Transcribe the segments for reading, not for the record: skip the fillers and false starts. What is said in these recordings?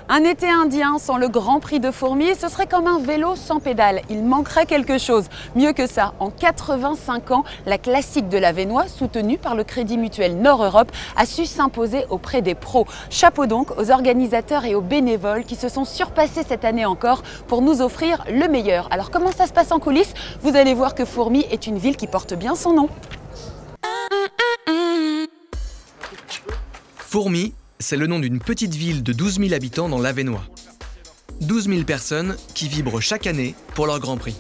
Un été indien sans le Grand Prix de Fourmies, ce serait comme un vélo sans pédale. Il manquerait quelque chose. Mieux que ça, en 85 ans, la classique de l'Avesnois, soutenue par le Crédit Mutuel Nord-Europe, a su s'imposer auprès des pros. Chapeau donc aux organisateurs et aux bénévoles qui se sont surpassés cette année encore pour nous offrir le meilleur. Alors comment ça se passe en coulisses? Vous allez voir que Fourmies est une ville qui porte bien son nom. Fourmies, c'est le nom d'une petite ville de 12 000 habitants dans l'Avesnois. 12 000 personnes qui vibrent chaque année pour leur Grand Prix.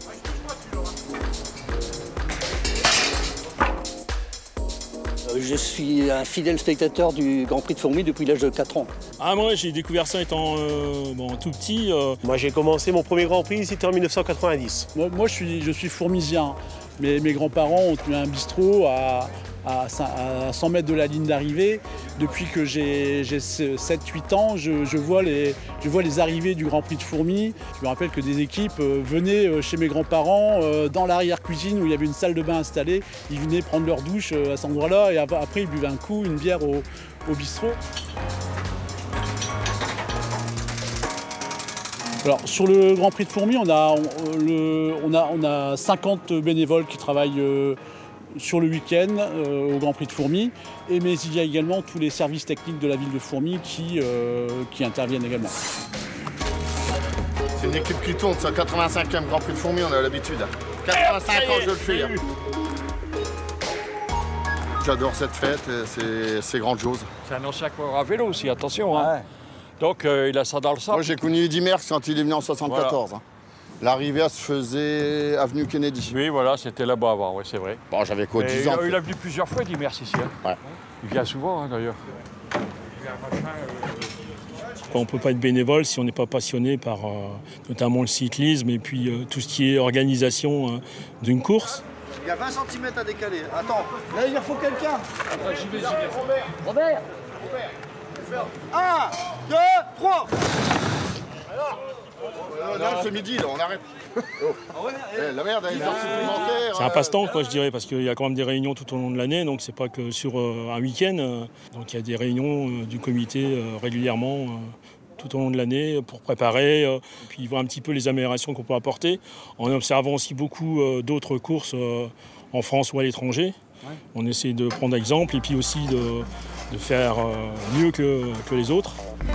Je suis un fidèle spectateur du Grand Prix de Fourmies depuis l'âge de 4 ans. Moi j'ai découvert ça étant tout petit. Moi j'ai commencé mon premier Grand Prix, c'était en 1990. Moi je suis fourmisien. Mes grands-parents ont eu un bistrot à 100 mètres de la ligne d'arrivée. Depuis que j'ai 7-8 ans, je vois les arrivées du Grand Prix de Fourmies. Je me rappelle que des équipes venaient chez mes grands-parents dans l'arrière-cuisine où il y avait une salle de bain installée. Ils venaient prendre leur douche à cet endroit-là et après ils buvaient un coup, une bière au bistrot. Alors, sur le Grand Prix de Fourmies, on a 50 bénévoles qui travaillent sur le week-end au Grand Prix de Fourmies, mais il y a également tous les services techniques de la ville de Fourmies qui interviennent également. C'est une équipe qui tourne, c'est le 85e Grand Prix de Fourmies, on a l'habitude. 85 ans je le fais. J'adore cette fête, c'est grandiose. C'est un ancien coureur à vélo aussi, attention. Hein. Ouais. Donc il a ça dans le sang. Moi j'ai connu Eddy Merckx quand il est venu en 74. Voilà. L'arrivée se faisait avenue Kennedy. Oui, voilà, c'était là-bas avant, ouais, c'est vrai. Bon, j'avais quoi, 10 ans. Il a venu plusieurs fois, Eddy Merckx ici. Hein. Ouais. Il vient souvent, hein, d'ailleurs. On ne peut pas être bénévole si on n'est pas passionné par notamment le cyclisme et puis tout ce qui est organisation d'une course. Il y a 20 cm à décaler. Attends, là il faut quelqu'un. J'y vais. Robert. 1, 2, 3. C'est midi, là, on arrête. La merde, elle est supplémentaire. C'est un passe-temps, quoi, je dirais, parce qu'il y a quand même des réunions tout au long de l'année, donc c'est pas que sur un week-end. Donc il y a des réunions du comité régulièrement tout au long de l'année pour préparer, puis voir un petit peu les améliorations qu'on peut apporter, en observant aussi beaucoup d'autres courses en France ou à l'étranger. Ouais. On essaie de prendre exemple et puis aussi de faire mieux que les autres.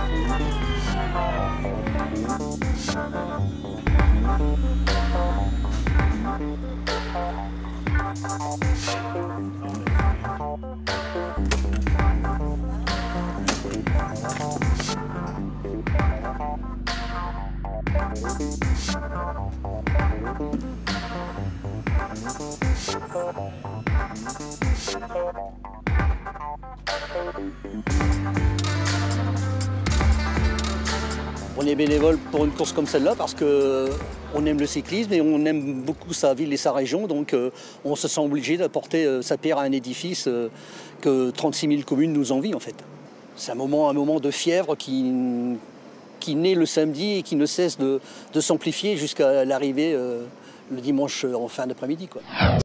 On est bénévole pour une course comme celle-là parce qu'on aime le cyclisme et on aime beaucoup sa ville et sa région, donc on se sent obligé d'apporter sa pierre à un édifice que 36 000 communes nous envient en fait. C'est un moment de fièvre qui naît le samedi et qui ne cesse de s'amplifier jusqu'à l'arrivée le dimanche en fin d'après-midi, quoi.